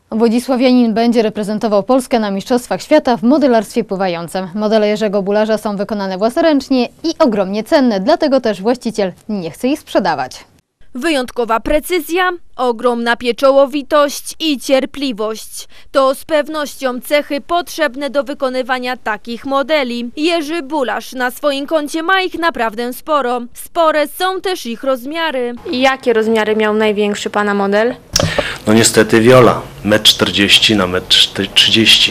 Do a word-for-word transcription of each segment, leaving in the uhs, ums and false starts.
Włodzisławianin będzie reprezentował Polskę na Mistrzostwach Świata w modelarstwie pływającym. Modele Jerzego Bularza są wykonane własnoręcznie i ogromnie cenne, dlatego też właściciel nie chce ich sprzedawać. Wyjątkowa precyzja, ogromna pieczołowitość i cierpliwość. To z pewnością cechy potrzebne do wykonywania takich modeli. Jerzy Bularz na swoim koncie ma ich naprawdę sporo. Spore są też ich rozmiary. I jakie rozmiary miał największy pana model? No niestety Viola, metr czterdzieści na metr trzydzieści.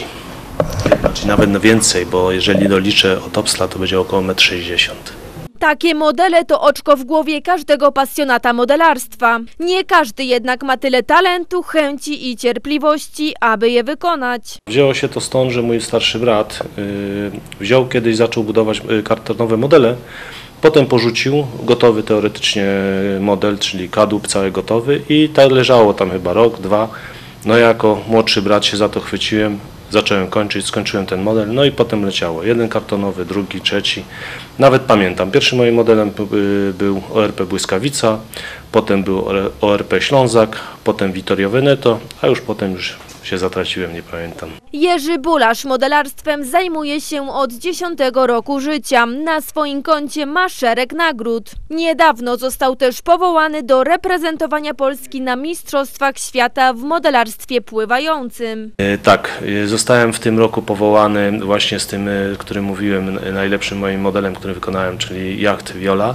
Czyli nawet więcej, bo jeżeli doliczę od Opsla, to będzie około metr sześćdziesiąt. Takie modele to oczko w głowie każdego pasjonata modelarstwa. Nie każdy jednak ma tyle talentu, chęci i cierpliwości, aby je wykonać. Wzięło się to stąd, że mój starszy brat yy, wziął kiedyś, zaczął budować yy, kartonowe modele, potem porzucił gotowy teoretycznie model, czyli kadłub cały gotowy i tak leżało tam chyba rok, dwa. No ja jako młodszy brat się za to chwyciłem. Zacząłem kończyć, skończyłem ten model, no i potem leciało. Jeden kartonowy, drugi, trzeci. Nawet pamiętam, pierwszym moim modelem był O R P Błyskawica, potem był O R P Ślązak, potem Vittorio Veneto, a już potem już się zatraciłem, nie pamiętam. Jerzy Bularz modelarstwem zajmuje się od dziesiątego roku życia. Na swoim koncie ma szereg nagród. Niedawno został też powołany do reprezentowania Polski na Mistrzostwach Świata w modelarstwie pływającym. E, tak, zostałem w tym roku powołany właśnie z tym, którym mówiłem, najlepszym moim modelem, który wykonałem, czyli jacht Viola.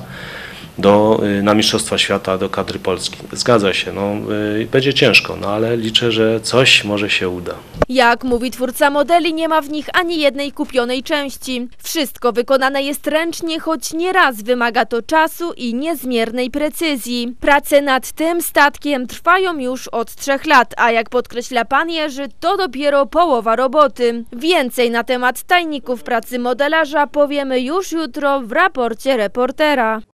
Do, na Mistrzostwa Świata, do kadry Polski. Zgadza się, no, będzie ciężko, no ale liczę, że coś może się uda. Jak mówi twórca modeli, nie ma w nich ani jednej kupionej części. Wszystko wykonane jest ręcznie, choć nieraz wymaga to czasu i niezmiernej precyzji. Prace nad tym statkiem trwają już od trzech lat, a jak podkreśla pan Jerzy, to dopiero połowa roboty. Więcej na temat tajników pracy modelarza powiemy już jutro w raporcie reportera.